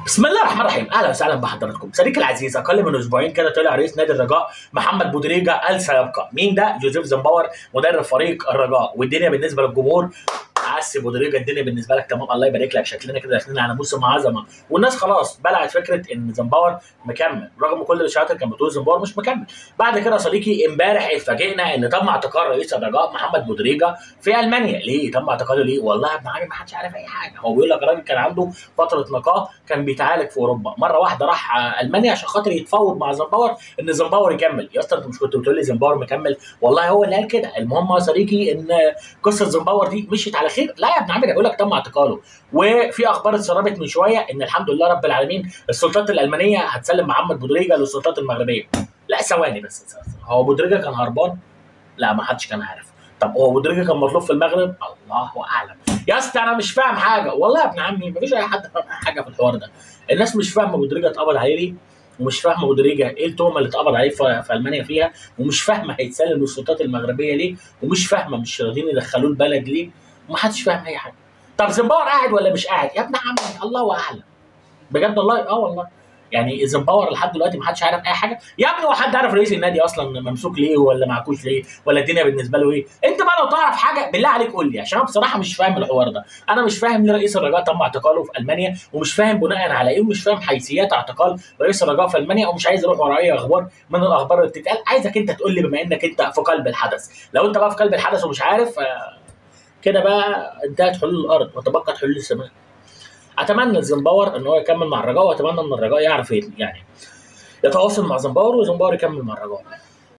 بسم الله الرحمن الرحيم، اهلا وسهلا بحضراتكم. صديقي العزيز، اقل من اسبوعين كده طلع رئيس نادي الرجاء محمد بودريجا قال سيبقى. مين ده؟ جوزيف زمباور مدرب فريق الرجاء. والدنيا بالنسبه للجمهور عسي بودريجا، الدنيا بالنسبه لك تمام، الله يبارك لك، شكلنا كده داخلين على موسم عظمه، والناس خلاص بلعت فكره ان زمباور مكمل رغم كل الاشاعات اللي كانت بتقول زمباور مش مكمل. بعد كده صديقي امبارح اتفاجئنا ان تم اعتقال رئيس الرجاء محمد بودريجا في المانيا. ليه تم اعتقاله؟ ليه؟ والله يا ابن عمي ما حدش عارف اي حاجه. هو بيقول لك الراجل كان عنده فتره نقاهه، كان بيتعالج في اوروبا، مره واحده راح المانيا عشان خاطر يتفاوض مع زمباور ان زمباور يكمل. يا اسطى انت مش كنت بتقول لي زمباور مكمل؟ والله هو اللي قال كده. المهم يا صديقي ان قصه زمباور دي مشيت على خير. لا يا ابن عمي، بيقول لك تم اعتقاله. وفي اخبار اتسربت من شويه ان الحمد لله رب العالمين السلطات الالمانيه هتسلم محمد بودريجا للسلطات المغربيه. لا ثواني بس، هو بودريجا كان هربان؟ لا ما حدش كان عارف. طب هو بودريجا كان مطلوب في المغرب؟ الله اعلم. يا اسطى انا مش فاهم حاجه والله يا ابن عمي، مفيش اي حد فاهم حاجه في الحوار ده. الناس مش فاهمه بودريجا اتقبض عليه ليه، ومش فاهمه بودريجا ايه التهمه اللي اتقبض عليه في المانيا فيها، ومش فاهمه هيتسلم للسلطات المغربيه ليه، ومش فاهمه مش راضيين يدخلوه البلد ليه، ومحدش فاهم اي حاجه. طب زمباور قاعد ولا مش قاعد؟ يا ابن عمي الله اعلم. بجد والله والله. يعني زمباور لحد دلوقتي ما حدش عارف اي حاجه. يا ابني هو حد عارف رئيس النادي اصلا ممسوك ليه ولا معكوش ليه ولا الدنيا بالنسبه له ايه؟ انت بقى لو تعرف حاجه بالله عليك قول لي، عشان انا بصراحه مش فاهم الحوار ده. انا مش فاهم ليه رئيس الرجاء تم اعتقاله في المانيا، ومش فاهم بناء على ايه، ومش فاهم حيثيات اعتقال رئيس الرجاء في المانيا، ومش عايز اروح ورا اي اخبار من الاخبار اللي بتتقال. عايزك انت تقول لي بما انك انت في قلب الحدث. لو انت بقى في قلب الحدث ومش عارف كده بقى انتهت حلول الارض وتبقت حلول السماء. اتمنى زمباور ان هو يكمل مع الرجاء، واتمنى ان الرجاء يعرف يعني يتواصل مع زمباور وزمباور يكمل مع الرجاء.